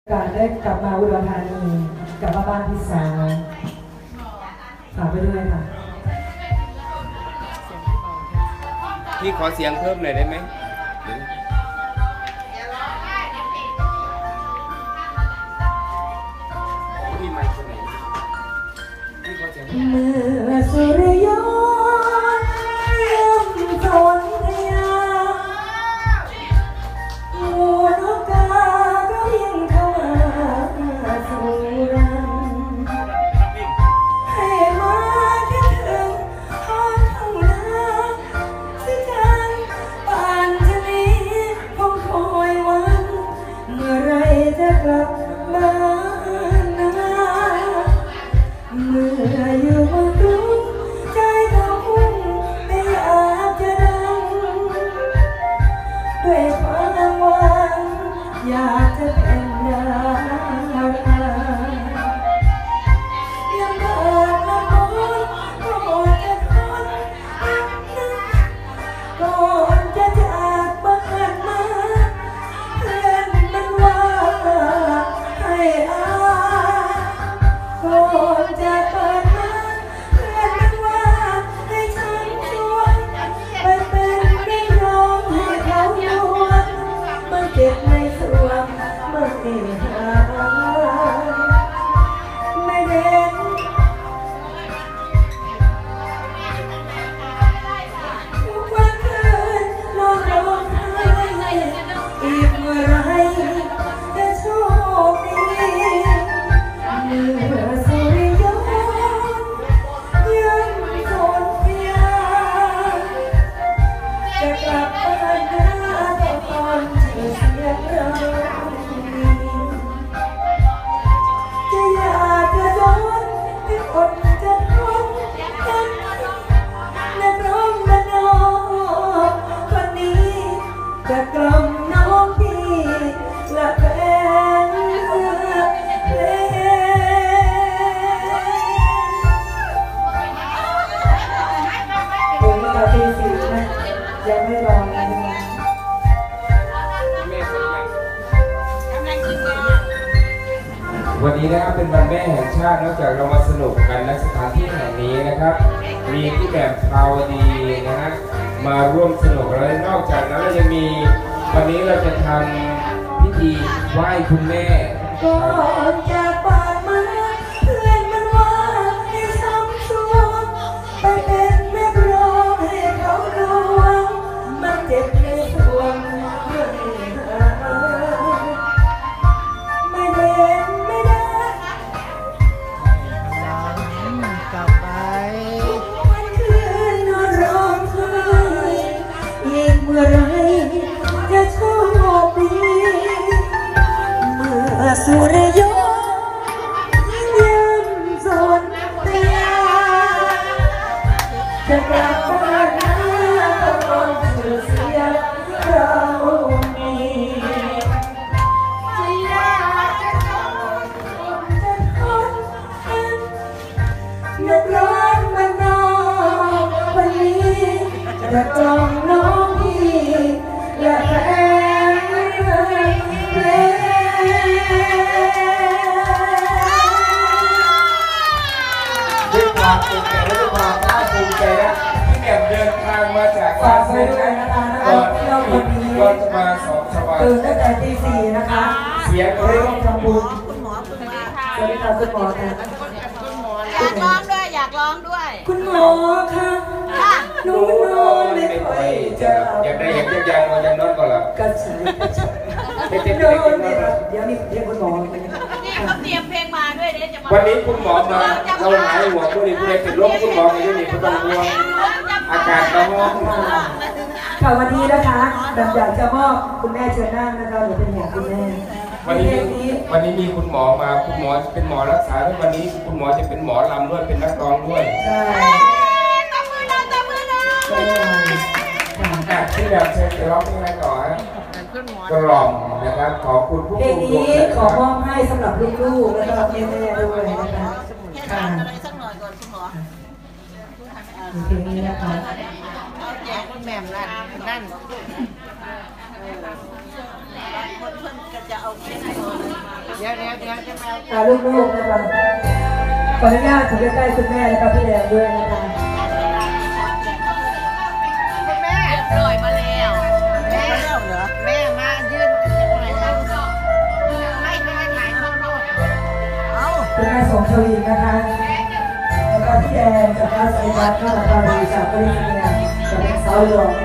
การได้กลับมาอุดรธานีกลับมาบ้านพี่สาวฝากไปด้วยค่ะพี่ขอเสียงเพิ่มหน่อยได้ไหมพี่มาคนไหนพี่ขอเสียงเมื่อสุริยนต์เยี่ยมสนธยาหมู่นกกาก็ยิ่งเข้ามาสู่รังให้มาคิดถึงท้องทุ่งนาสิจันป่านชะนี้คงคอยวันเมื่อไรจะกลับบ้านนาเมื่ออยู่บนรุ่งใจเขาพุ่งไม่อยากจะดังด้วยความหวังอยากจะเป็นดาราลำบากลำบนก็จะทนก่อนจะจากบ้านมาเพื่อนมันว่าให้ก่อนจะเปิดมาเพื่อนมันว่าให้ฉันชวนไปเป็นนักร้องให้เขาลวงมันเจ็บในสวงไม่หายไม่เด่นทุกวันคืนร้องร้องไห้อีกเมื่อไรจะโชคดีเมื่อสุริยนต์ยังสนธยาจะกลับบ้านนาแต่ก่อนเธอเสียเราจะอยากจะโดนให้คนจะทนกันนักร้องบ้านนอกคนนี้จะกล่อมน้องพี่และแฟนเพลงผมกับตีสี่นะยังไม่รอนะวันนี้นะครับเป็นวันแม่แห่งชาตินอกจากเรามาสนุกกันณสถานที่แห่งนี้นะครับมีพี่แบบพาวดีนะฮะมาร่วมสนุกแล้วนอกจากนั้นเราจะมีวันนี้เราจะทำพิธีไหว้คุณแม่ก่อนจะปาดมาเพื่อนมันว่าให้ช้ำชวงไปเป็นแม่ร้องให้เขาร้องมันเจ็บในสวงไม่เด่นไม่ได้กลับไปวันคืนนอนร้องไห้อีกเมื่อไรจะโชคดีเมื่อสุริยนต์ยืนสนธยาจะกลับบ้านนาตอนชื่อเสียงเรามีจะอยากจะทนจะทนนักร้องบ้านนอกวันนี้จะกล่อมน้องพี่และแฟนเพลงด้วยความภูมิใจและด้วยความภาคภูมิใจนะพี่แอมเดินทางมาจากบ้านเซ็นก่อนจะมาสอบสบายตื่นตั้งแต่ตีสี่นะคะเสียงเรียกทำบุญสวัสดีค่ะคุณหมอค่ะอยากร้องด้วยอยากร้องด้วยคุณหมอค่ะหนูนอนไม่ค่อยจะอยากได้อยากยังมายังนอนก่อนหรอกระชายนอนไม่หลับเดี๋ยวนี้เรียกคุณหมอนี่เขาเตรียมเพลงมาด้วยเดี๋ยวจะมาวันนี้คุณหมอมาเราหายหัวผู้นี้ผู้ใดติดโรคคุณหมอในที่นี้ก็ต้องห่วงอากาศร้อนค่ะวันนี้นะคะแบบอยากจะมอบคุณแม่เชิญนั่งนะคะหนูเป็นห่วงคุณแม่วันนี้มีคุณหมอมาคุณหมอเป็นหมอรักษาแล้ววันนี้คุณหมอจะเป็นหมอลำด้วยเป็นนักร้องด้วยใช่ตบมือนะที่แบบเชิญจะร้องเพลงอะไรต่อฮะกล่อมนะครับขอบคุณผู้เพลงนี้ขอมอบให้สำหรับลูกๆและก็แม่ๆด้วยนะคะค่ะอะไรสักหน่อยก่อนคุณหมอเพลงนี้นะคะแจกคุณแม่นั่นคนเพิ่นก็จะเอาเพลงเดี๋ยวจะมาลูกๆนะคะขออนุญาตถึงใกล้ๆคุณแม่และพี่แดงด้วยนะคะคุณแม่ปล่อยมาแล้วแม่เหรอแม่มายืนหน่อยนะไม่ถ่ายข้างนอกเอาคุณแม่สมชวินนะคะแล้วก็พี่แดงจากราชวิทยาลัยข้าราชการจากปริญญาจากเป็นสาวหลวง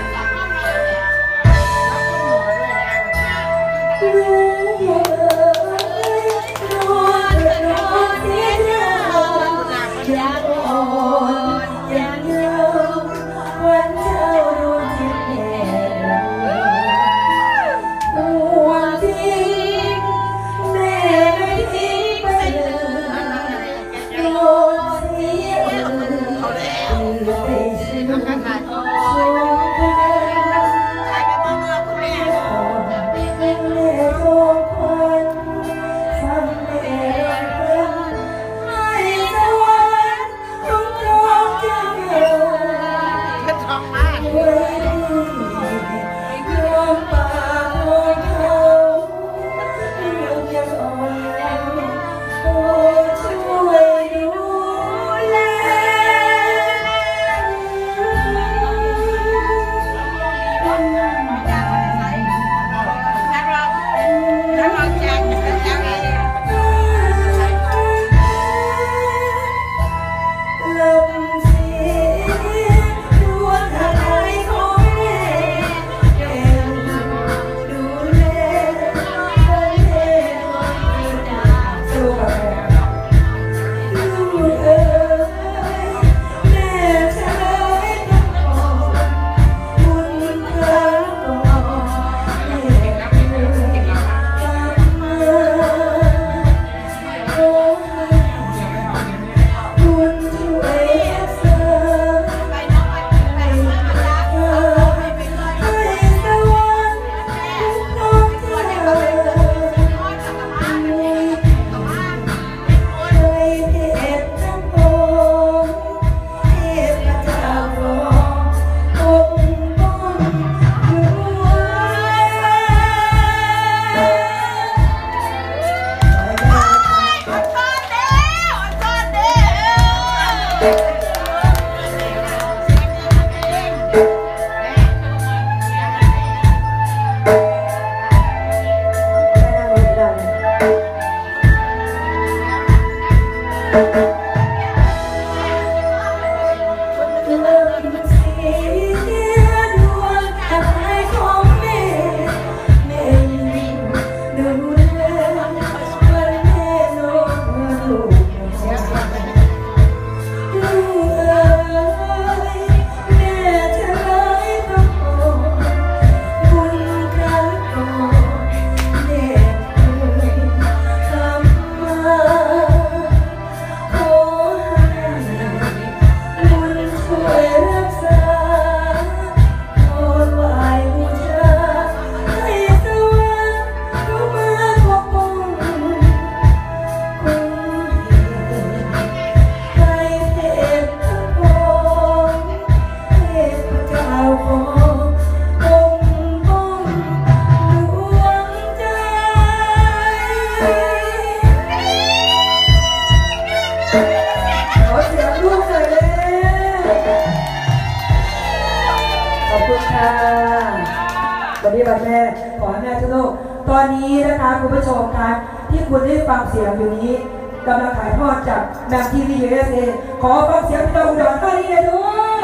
วันนี้วันแม่ขอให้แม่ทุกโลกตอนนี้นะคะคุณผู้ชมคะที่คุณได้ฟังเสียงอยู่นี้กำลังถ่ายทอดจากแมมทีวี USA ขอฟังเสียงพี่น้องอุดรธานีเลยดู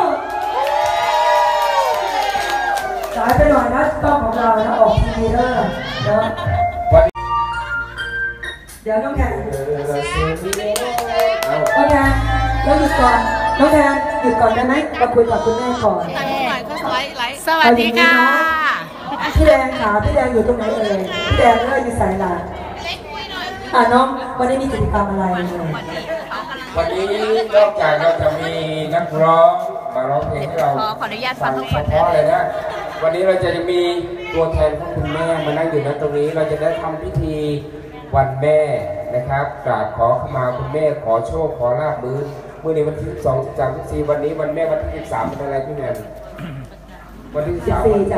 สายไปหน่อยนะต้องของเรานะออกทีวีเด้อเนาะเดี๋ยวน้องแทนโอเคแล้วหยุดก่อนน้องแทนหยุดก่อนได้ไหมมาคุยกับคุณแม่ก่อนสวัสดีค่ะพี่แดงขาพี่แดงอยู่ตรงไหนเอ่ยพี่แดงเลิกอยู่สายหลังน้องวันนี้มีกิจกรรมอะไรวันนี้นอกจากเราจะมีนักร้องมาร้องเพลงให้เราขออนุญาตฟังทั้งหมดเพราะเลยนะวันนี้เราจะมีตัวแทนของคุณแม่มานั่งอยู่ณตรงนี้เราจะได้ทำพิธีวันแม่นะครับกราบขอขมาคุณแม่ขอโชคขอลาภมื้อในวันที่12 13 14วันนี้วันแม่วันที่13เป็นอะไรพี่แม่วันที่13จ้ะ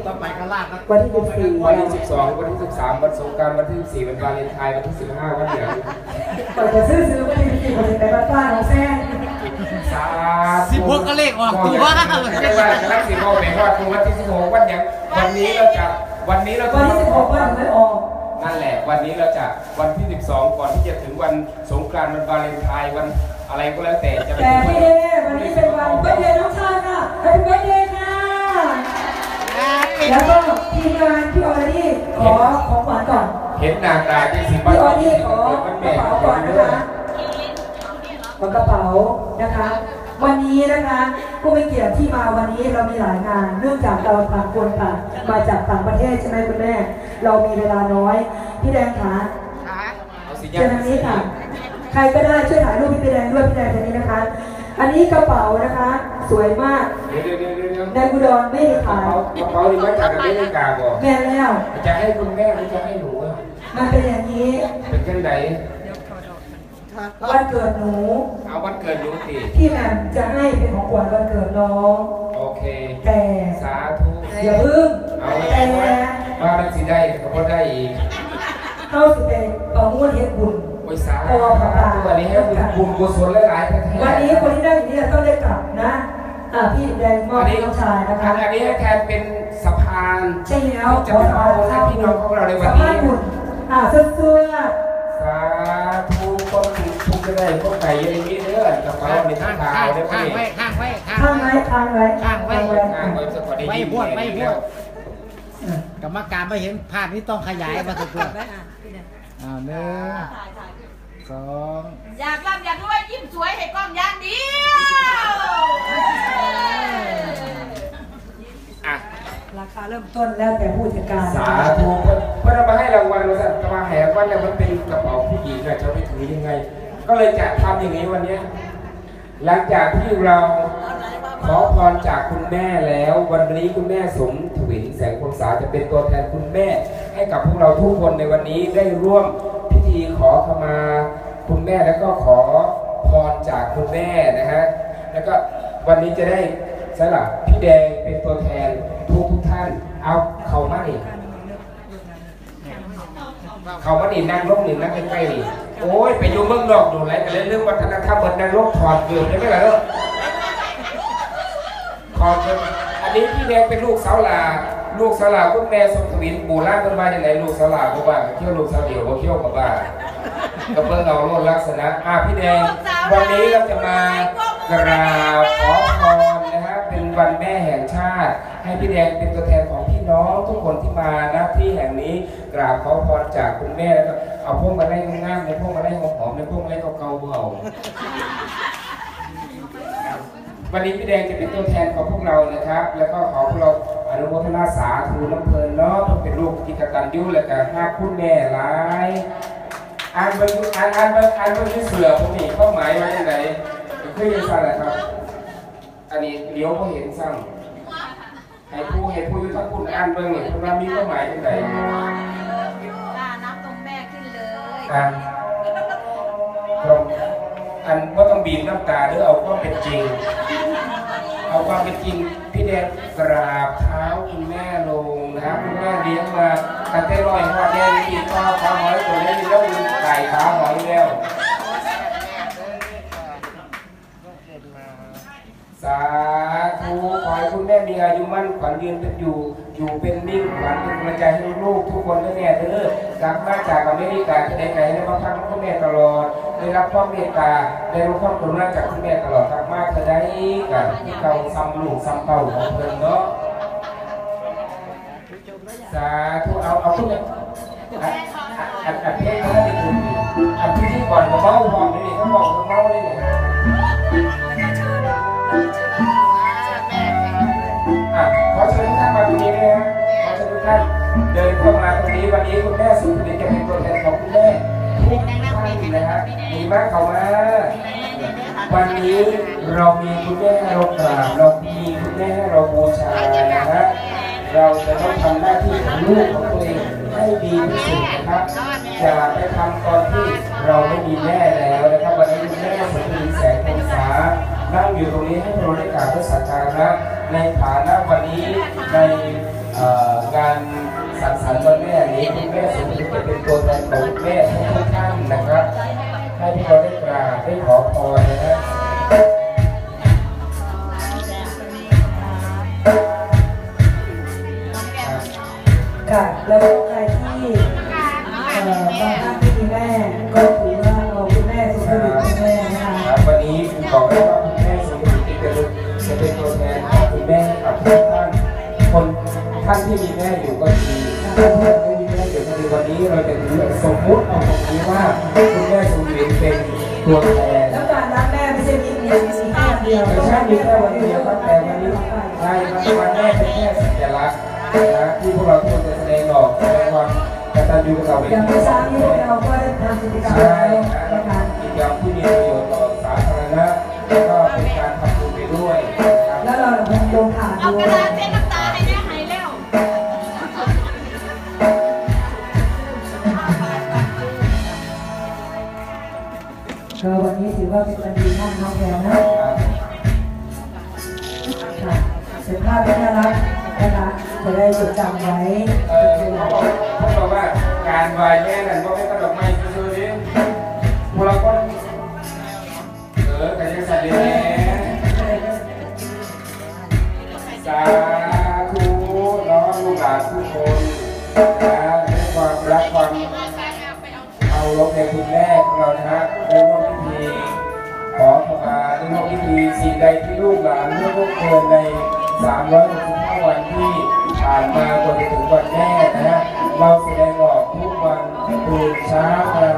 ต่อไปก็ลาดนะวันที่14 วันที่12วันที่13วันสงกรานต์วันที่14วันวาเลนไทน์วันที่15วันเหลืองก่อนจะซื้อวันที่14คนไปบ้านของแฟนสา 16ก็เลขออกตัวไม่ว่ากำลังสิบโมงแบ่งว่าคือวันที่16วันอย่างวันนี้เราจะวันที่16วันไม่ออกนั่นแหละวันนี้เราจะวันที่12ก่อนที่จะถึงวันสงกรานต์วันวาเลนไทน์วันอะไรก็แล้วแต่จะเป็นแต่พี่เดย์วันนี้เป็นวันเบิร์ธเดย์น้องชายค่ะแฮปปี้เบิร์ธเดย์ค่ะแล้วก็ทีมงานพี่ออดี้ขอของขวัญก่อนเห็นนางตาที่สิบพี่ออดี้ขอกระเป๋าก่อนนะคะกระเป๋านะคะ วันนี้นะคะผู้มีเกียรติที่มาวันนี้เรามีหลายงานเนื่องจากเราต่างคนต่างมาจากต่างประเทศใช่ไหมคุณแม่เรามีเวลาน้อยพี่แดงขาเชิญทางนี้ค่ะใครก็ได้ช่วยถ่ายรูปพี่แดงด้วยพี่แดงคนนี้นะคะ อันนี้กระเป๋านะคะสวยมากในอุดรไม่ได้ขายกระเป๋าที่มาจากอเมริกาบอกแม่แล้วจะให้คุณแม่หรือจะให้หนูอ่ะมันเป็นอย่างนี้เป็นกันไหนวันเกิดหนูเอาวันเกิดหนูสิพี่แม่จะให้เป็นของขวัญวันเกิดน้องโอเคแต่สาธุอย่าพึ่งแต่ว่ามันสิได้ก็บ่ได้อีกเข้าสิเป็นเอาม้วนเฮ็ดบุญโอ้ยสาธุวันนี้ให้บุญกุศลหลายๆแท้ๆวันนี้คนที่ได้อย่างนี้ต้องได้กลับนะพี่แดงมอบให้น้องชายนะคะอันนี้ให้แทนเป็นสะพานใช่แล้วจะเป็นเอาให้พี่น้องของเราในวันนี้สะพานบุญเสื้อสาธุคนทุกข์ได้พวกไก่ยังมีเด้อกระเป๋าในข้างขาวได้ไหมข้างไว้สักวันนี้ไม่พูดกรรมการไม่เห็นภาพนี้ต้องขยายมาสักตัว1 2 อยากร่ำอยากรวยยิ้มสวยให้กล้องอย่างเดียวราคาเริ่มต้นแล้วแต่ผู้จัดการสาธุเพื่อมาให้รางวัลเราจะมาแห่ว่าเนี่ยมันเป็นกระเป๋าผู้หญิงจะไปถือยังไงก็เลยจะทำอย่างนี้วันนี้หลังจากที่เราขอพรจากคุณแม่แล้ววันนี้คุณแม่สมทวินแสงพงษาจะเป็นตัวแทนคุณแม่ให้กับพวกเราทุกคนในวันนี้ได้ร่วมพิธีขอขมาคุณแม่แล้วก็ขอพรจากคุณแม่นะฮะแล้วก็วันนี้จะได้สำหรับพี่แดงเป็นตัวแทนทุกท่านเอาเขามาดิเขามาดินั่งร่มหนึ่งนั่งใกล้ๆนี่โอ้ยไปอยู่เมืองนอกดูอะไรกันเรื่องวัฒนธรรมเหมือนนั่งร่มถอดเกลือได้ไหมล่ะลูกขอเชิญอันนี้พี่แดงเป็นลูกสาวลาคุณแม่สมทวินปู่ล่างเป็นมาอย่างไรลูกสาวลาก็ว่าเที่ยวลูกสาวเดียวก็เที่ยวกับบ้าก็เพิ่งเอาโลดลักษณะพี่แดงวันนี้เราจะมากราบขอพรนะฮะเป็นวันแม่แห่งชาติให้พี่แดงเป็นตัวแทนของพี่น้องทุกคนที่มาณที่แห่งนี้กราบขอพรจากคุณแม่แล้วก็เอาพวกมาได้งามในพวกมาได้หอมในพวกมาได้เก่าๆเบาวันนี้พี่แดงจะเป็นตัวแทนของพวกเรานะครับแล้วก็ขอพวกเราอนุโมทนาสาธุน้ำเพลินเนาะเป็นลูกกิจการยุ่งและการห้าคุณแม่หลายอ่านเบอร์ที่เสือผมนี่เข้าหมายไว้ที่ไหนคือยังสั่งอะไรครับอันนี้เลี้ยวก็เห็นสั่งให้ผู้ยุทธคุณอ่านเบอร์นี่คุณรามีเข้าหมายที่ไหนนับตรงแม่ขึ้นเลยอันว่าต้องบีบน้ำตาหรือเอาความเป็นจริงพี่แดงกราบเท้าคุณแม่ลงนะครับคุณแม่เลี้ยงมาตั้งแต่ลอยหัวแดงกินข้าวขาหอยตัวนี้แล้วมีไก่ขาหอยแล้วสาธุขอให้คุณแม่มีอายุมั่นขวัญยืนเป็นอยู่เป็นนิ่งขวัญเป็นกำลังใจให้ลูกทุกคนด้วยแม่เด้อกลับมาจากอเมริกาที่ไหนได้มาพักคุณแม่ตลอดได้รับความเมตตาได้รับความกรุณาจากคุณแม่ตลอดกลับมาจะได้กับที่เก่าซ้ำลูกซ้ำเต่าของเพิ่นเนาะสาธุเอาทุกอย่างอัดเพลงเขาได้ถึงอัดที่ก่อนกับเมาพร้อมนี่เขาบอกกับเมานี่ขอเชิญทุกท่านมาตรงนี้เลยฮะขอเชิญทุกท่านเดินเข้ามาตรงนี้วันนี้คุณแม่สุภาพจะเป็นตัวแทนของคุณแม่ทุกท่านนะฮะดีมากเขามาวันนี้เรามีคุณแม่ให้เรากราบเรามีคุณแม่ให้เราบูชานะฮะเราจะต้องทำหน้าที่ของลูกของตัวเองให้ดีที่สุดนะครับอย่าไปทำตอนที่เราไม่มีแม่แล้วนะครับวันนี้คุณแม่สุภาพแสงพงษานั่งอยู่ตรงนี้ให้เราได้กราบด้วยสักการะในฐานะวันนี้ในการสังสรรค์วันแม่นี้คุณแม่สมจิตจะเป็นตัวแทนของแม่ทุกท่านนะครับให้พวกเราได้กราบได้ขอพรนะฮะค่ะแล้วก็ใครที่บางท่านที่มีแม่ก็ถือว่าเราคุณแม่สมบูรณ์คุณแม่นะคะวันนี้คุณบอกได้ว่าคุณแม่สมบูรณ์จะเป็นตัวแทนของคุณแม่กับทุกท่านท่านที่มีแม่อยู่ก็ดีท่านที่ไม่มีแม่อยู่ก็ดีวันนี้เราจะถือสมมุติเอาตรงนี้ว่าคุณแม่สมบูรณ์เป็นตัวแทนแล้วการรักแม่ไม่ใช่มีแค่เดียวไม่ใช่มีแค่วันเดียวแต่วันนี้ใช่วันแม่เป็นแค่สัญลักษณ์นะที่พวกเราทุกคนจะแสดงออกแสดงความกตัญญูกตเวทีอย่างที่สร้างที่เราก็ได้ทำกิจกรรมใช่นะคะกิจกรรมที่มีประโยชน์ต่อสาธารณะแล้วก็เป็นการทำบุญไปด้วยนะครับแล้วเราลงผ่านเอาด้กวระยดาษเช็ดน้ำตาให้แม่หายแล้วก็วันนี้ถือว่าเป็นวันดีมากน้องแพรนะค่ะเป็นภาพที่น่ารักนะคะจะได้จดจำไว้เขาบอกว่าการไหว้แม่นั่นก็ไม่กระดกไม้ซื้อๆดิพวกเราก็แต่ยังสั่นดีแม่สาธุน้องลูกหลานทุกคนนะให้ความรักความเอาลงในคุณแม่ของเรานะฮะในร่วมพิธีขอขมาในร่วมพิธีสิ่งใดที่ลูกหลานเมื่อพวกเกินใน365 วันที่ผ่านมาจนถึงวันแม่นะฮะเราแสดงออกทุกวันตื่นเช้ามา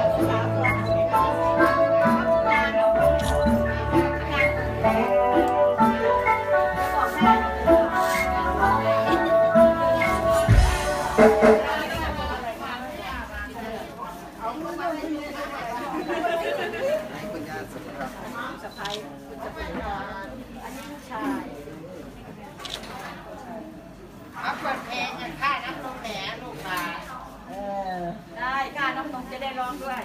เอาเปิดเพลงกันค่าน้ำนมแหนลูกหลานได้ค่าน้ำนมจะได้ร้องด้วย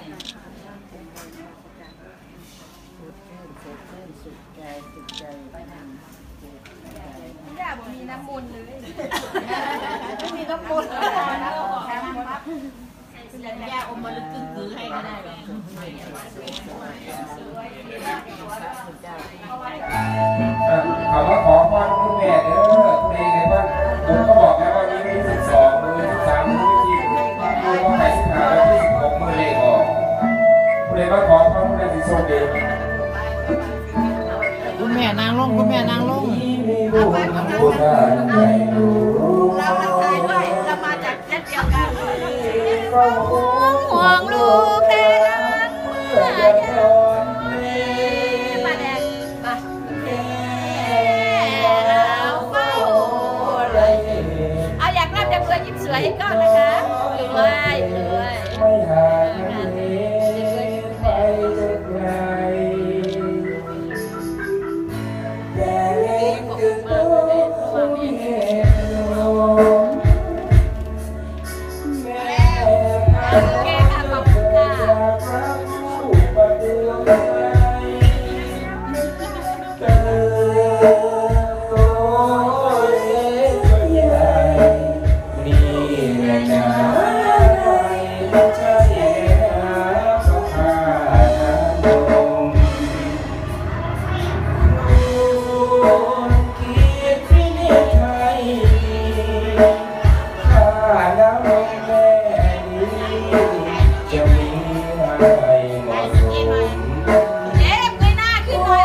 ย่าบอกมีน้ำมูลเลยไม่มีน้ำมูลย่าอมมาลึกตึ้งให้ก็ได้หรอเขาว่าขอพรคุณแม่เด้อเพลงไงบ้างผมก็บอกแล้ววันนี้มี12 มือ13 มือที่มือว่าใครสิบหาแล้วที่16 มือเลขออกคุณเลยว่าขอพรคุณแม่ที่โชคดีคุณแม่นางลงคุณแม่นางลงเราทักทายด้วยเรามาจากเจ็ดเดียวกันห่วงลูกแต่ละมาแดงมาแล้วเฝ้าเอาอยากรับจากเพื่อนยิ้มสวยก่อนนะคะเลยไม่ห่างไปจะไกลแต่เล็กคือตัวมีเหตุลมแม่พาเราจากรักผู้ประเดืองใจเติบโตเล็กใหญ่นี่แหละนะไม่ใช่สงครามลมคนคิดที่นี่ไทยถ้าแล้วลงแม่นี้จะมีอะไรเหมาะสมเจ๊เงยหน้าขึ้นหน่อย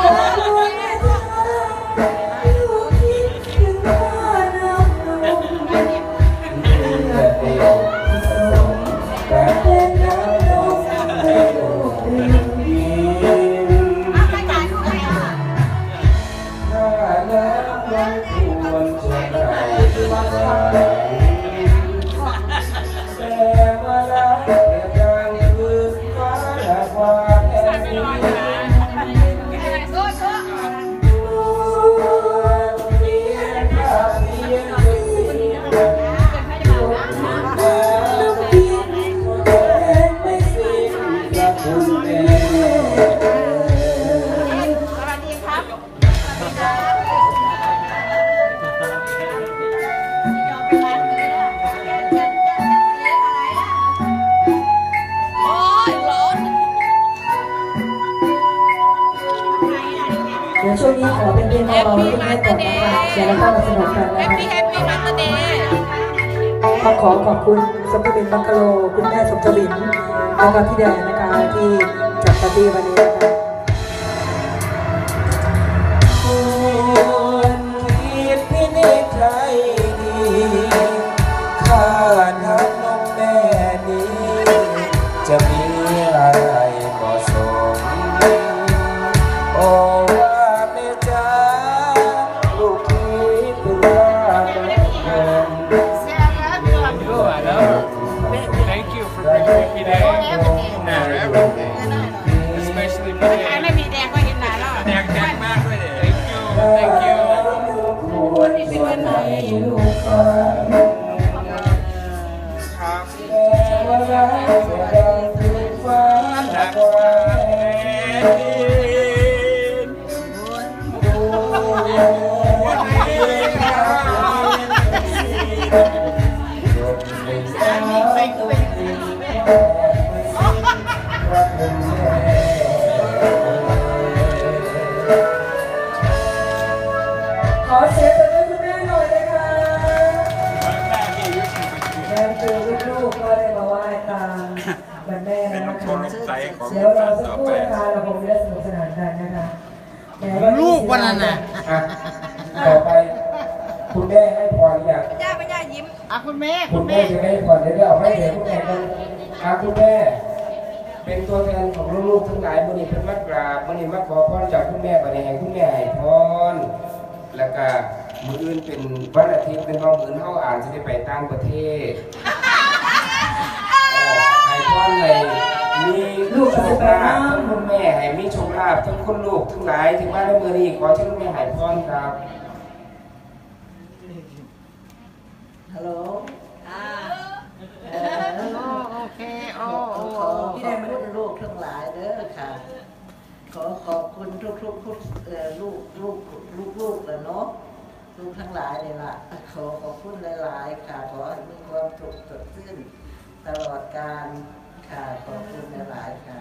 แต่เวลาเปลี่ยนใจคืนฟ้าหดี๋ยวช่วงนี้ขอเป็นเพลงเบาๆให้แม่ก่อนนะคะเดี๋ยวเราเข้ามาสนุกกันนะคะแฮปปี้มาสเตย์ต้องขอขอบคุณสมทบินบังกะโลคุณแม่สมทบินแล้วก็พี่แดงนะคะที่จัดปาร์ตี้วันนี้นะคะคุณคิดพินิจใจดีข้านักน้องแม่นี้จะมีอะไรเหมาะสมโอ้ว่าแม่จ๋าลูกคิดถึงว่าแม่เดิน Thank you for bringing me today and everything, especially me. ไม่มีแดงก็เห็นหน้าแล้วแดกมากเลย Thank you. ขอเสียงปรบมือคุณแม่หน่อยนะคะแม่คือลูกๆก็ได้มาไหว้ตามวันแม่แล้วนะคะเดี๋ยวเราสักครู่นะคะเราคงจะสนุกสนานกันนะคะลูกวันนั้นน่ะอ่ะต่อไปคุณแม่ให้พรอยากย่าไม่ย่ายิ้มคุณแม่คุณแม่จะให้พรเดี๋ยวเอาให้เดี๋ยวคุณแม่กันคุณแม่ เป็นตัวแทนของลูกๆทั้งหลายมื้อนี้เป็นมากราบมื้อนี้มาขอพรจากคุณแม่บัดนี้ให้คุณแม่ให้พรแล้วก็มื้ออื่นเป็นวันอาทิตย์เป็นวันอื่นเฮาอ่านสิได้ไปต่างประเทศให้พรเลยมีลูกโชคลาภทั้งคุณแม่ให้มีโชคลาภทั้งคุณลูกทั้งหลายที่มาในมื้อนี้ขอเชิญคุณแม่ให้พรครับฮัลโหลโอเคโอ้ขอขอบคุณลูกทั้งหลายเด้อค่ะ ขอขอบคุณทุกลูกเลยเนาะลูกทั้งหลายเลยล่ะขอขอบคุณหลายๆค่ะขอให้มีความสุขสดชื่นตลอดกาลค่ะขอบคุณหลายๆค่ะ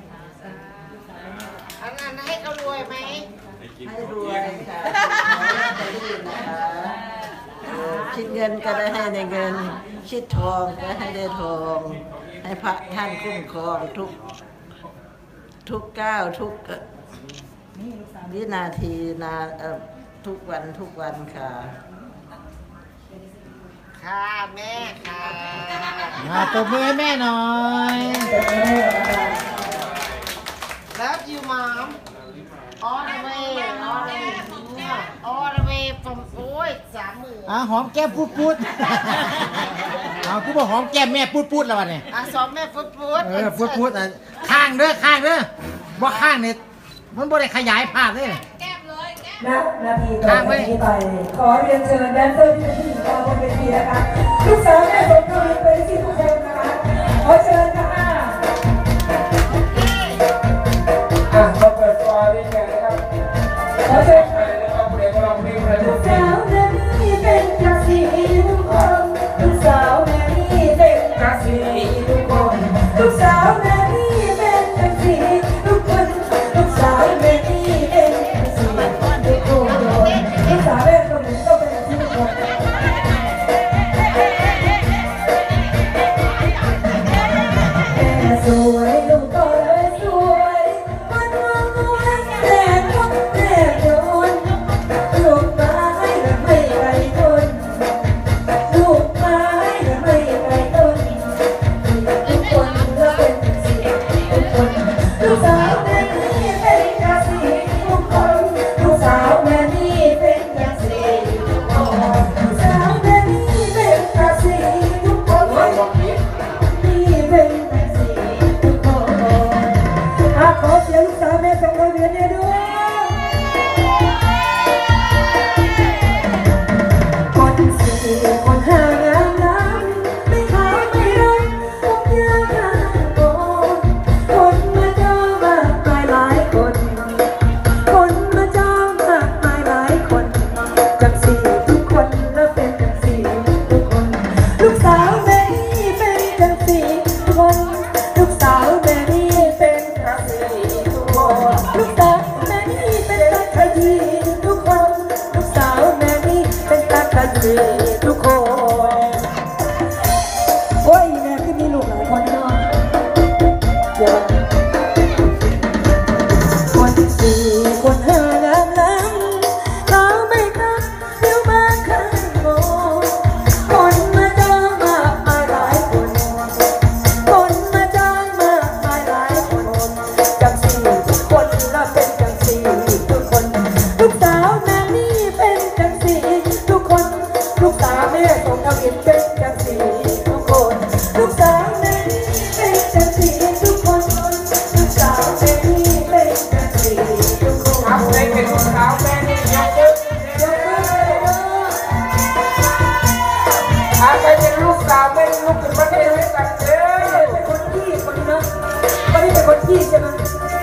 อันนั้นให้เขารวยไหมให้รวยค่ะให้ดีนะคะคิดเงินก็ได้ให้ในเงิน คิดทองก็ให้ได้ทอง ให้พระท่านคุ้มครองทุกก้าวทุกวินาทีทุกวันค่ะค่ะแม่ค่ะมาตบมือให้แม่หน่อย Love you mom all the way all the way from โอ้ย30,000 หอมแก้มพูดๆเอาคือบอกหอมแก้มแม่พูดๆแล้ววะเนี่ยสองแม่ฟุดพูดข้างเด้อว่าข้างเนี่ยมันบ่ได้ขยายภาพเลยนาทีต่อจากนี้ไปขอเรียนเชิญแดนเซอร์ที่เป็นผู้หญิงกลางบนเวทีนะคะลูกสาวแม่สมทวินเป็นที่ทุกคนนะคะขอเชิญค่ะมาเปิดตัวได้เลยนะครับขอเชิญไปเลยนะครับเพลงร้องเพลงเลยลูกสาวแม่นี่เป็นกระสีทุกคนลูกสาวแม่นี่เป็นกระสีทุกคนลูกสาวแม่นี่เป็นกระสีทุกคนลูกสาวแม่นี่เป็นกระสีทุกคนลูกสาวแม่คนหนึ่งต้องเป็นกระสีทุกคนแม่สวยลูกก็เลยสวยมันมองแม่ก็แม่โดนสีทุกคนโอ้ยแม่ที่มีลูกหลายคนเนาะเดี๋ยวคนสี่คนห้าน้ำล้างเขาไม่คักเดี๋ยวมาข้างโมคนมาจ้องมากมายหลายคนคนมาจ้องมากมายหลายคนจังสี่คนละเป็นจังสี่ทุกคนลูกสาวแม่นี่เป็นจังสี่ทุกคนลูกสาวแม่ส่งทวินเป็นจังสี่ทุกคนลูกสาวแม่นี่เป็นจังสี่ทุกคนลูกสาวแม่นี่เป็นจังสี่ทุกคนเอาใครเป็นลูกสาวแม่นี่ยกมือใครเป็นลูกสาวแม่ลูกเป็นประเทศให้กันเด้อเป็นคนที่คนนี้เนาะคนนี้เป็นคนที่ใช่ไหม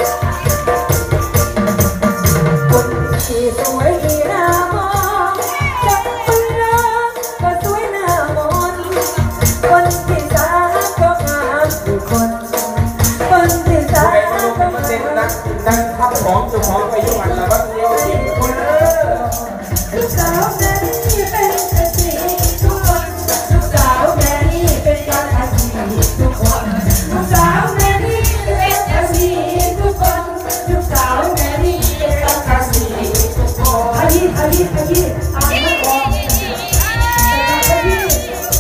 คนที่สวยดีหน้ามองจับมือรักก็สวยหน้ามนคนที่สามก็งามทุกคนคนที่สาใครมเป็นลูกก็เป็นประงาเทศมนั่งทับของเจ้าของไปยุ่งอะไรวะเดียวกินคนเด้อลูกสาวแม่นี่เป็นจังสีทุกคนลูกสาวแม่นี่เป็นจังสีทุกคนลูกสาวแม่นี่เป็นจังสีทุกคนลูกสาวแม่นี่เป็นจังสีทุกคนขยี้ขยี้ขยี้อ่านไม่ออกขยี้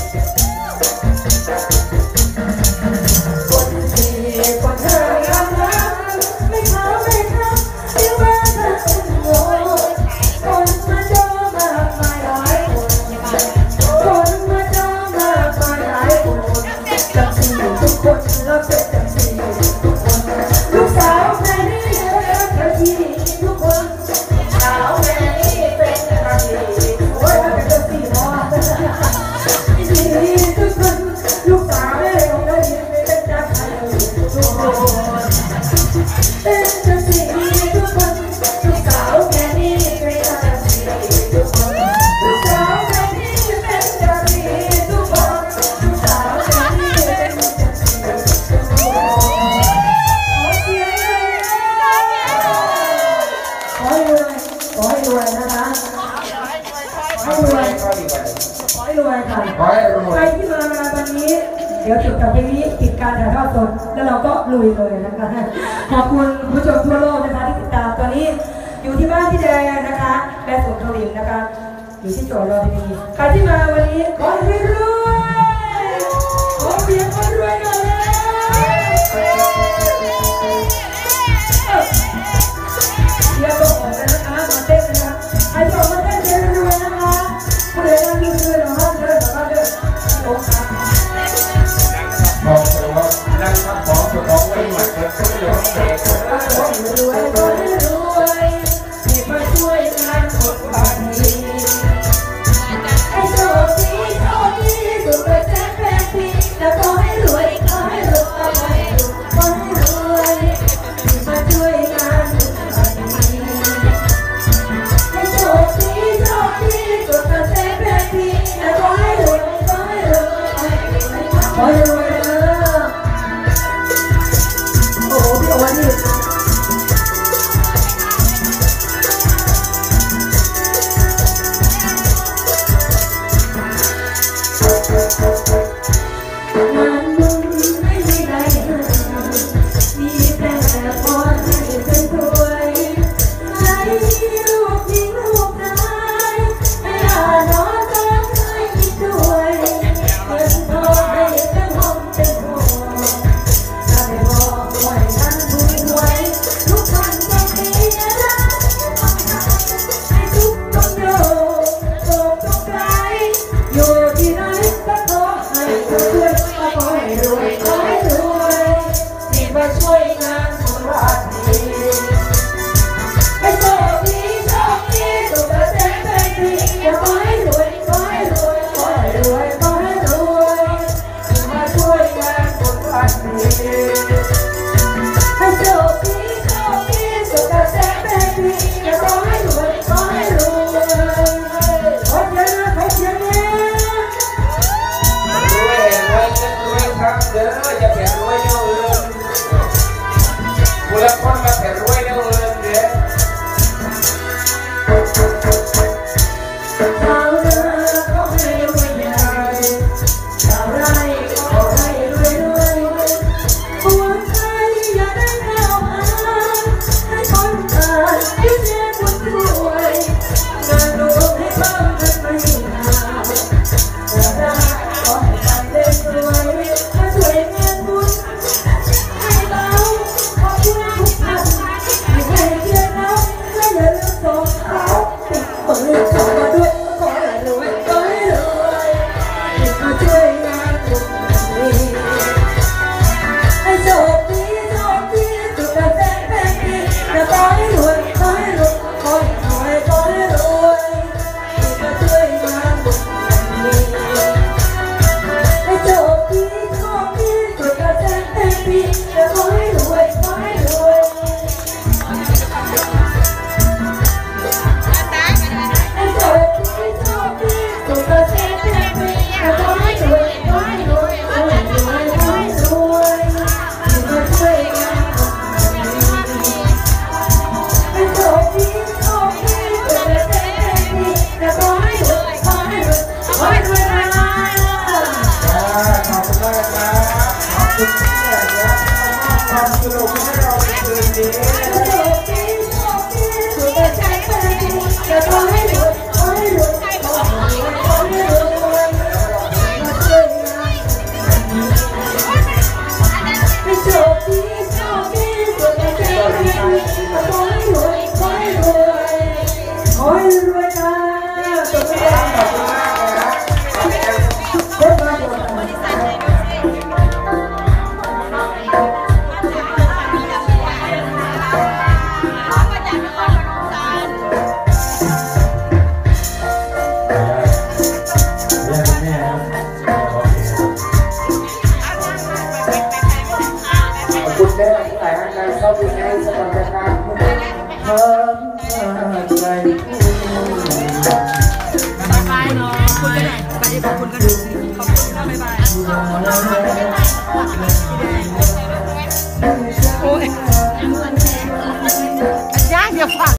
คนสี่คนห้างามงามไม่ขาวไม่ขาวเดี๋ยวมาเธอเป็นโง่คนมาเจอมากมายหลายคนมาเจอมากมายหลายคนจังสี่ทุกคนแล้วเป็นจังสี่ทุกคนลูกสาวแม่นี่เป็นจังสี่ทุกคนสาวแม่นี่เป็นจังสี่โอ้ยมันเป็นจังสี่เนาะสี่ทุกคนลูกสาวแม่ของเราเป็นจังสี่ทุกคนเป็นจังสี่ทุกคนลูกสาวแม่นี่เป็นจังสี่ทุกคนลูกสาวแม่นี่เป็นจังสี่ทุกคนลูกสาวแม่นี่เป็นจังสี่ทุกคนขอเสียงเลยขอให้รวยขอให้รวยนะคะขอให้รวยขอให้รวยค่ะขอให้รวยใครที่มางานวันนี้ เดี๋ยวจบจากเพลงนี้ปิดการถ่ายทอดสดแล้วเราก็ลุยเลยนะคะขอบคุณผู้ชมทั่วโลกนะคะที่ติดตามตอนนี้อยู่ที่บ้านที่แดงนะคะแม่สมทวินนะคะอยู่ที่จังหวัดราชบุรีใครที่มาวันนี้ขอให้รวยขอเสียงคนรวยหน่อยนะเดี๋ยวต้องออกกันนะคะมาเต้นนะคะใครที่ออกมาเต้นเดี๋ยวรวยนะคะผู้ใดนั่งยืนเลยนะคะเดินมาเดินโอ้ค่ะบอกเถอะว่านั่งทับของเจ้าของไว้หมัดเด็กก็ไม่ยอมเด็กรวยก็ให้รวยให้มาช่วยงานคนบ้านนี้ให้โชคดีโชคดีสุขแจ้งแปลกดีแล้วก็ให้รวยก็ให้รวยก็ให้รวยก็ให้รวยให้มาช่วยงานคนบ้านนี้ให้โชคดีโชคดีสุขแจ้งแปลกดีแล้วก็ให้รวยก็ให้รวยก็ให้รวยโอ้โหพี่โอ้นี่ความสนุกให้เราในคืนนี้สุดใจไปจะขอให้รวยขอให้รวยขอให้รวยมาช่วยงานให้โชคดีโชคดีสุดใจไปขอให้รวยขอให้รวยขอให้รวยนะจบแล้วขอบคุณมากเลยนะเฮ้ยมาดูคุณได้มาที่ไหนงานเข้าดูในสถานการณ์ทำใจบายบายเนาะคุณก็ได้ไปขอบคุณก็ดูขอบคุณก็บายบาย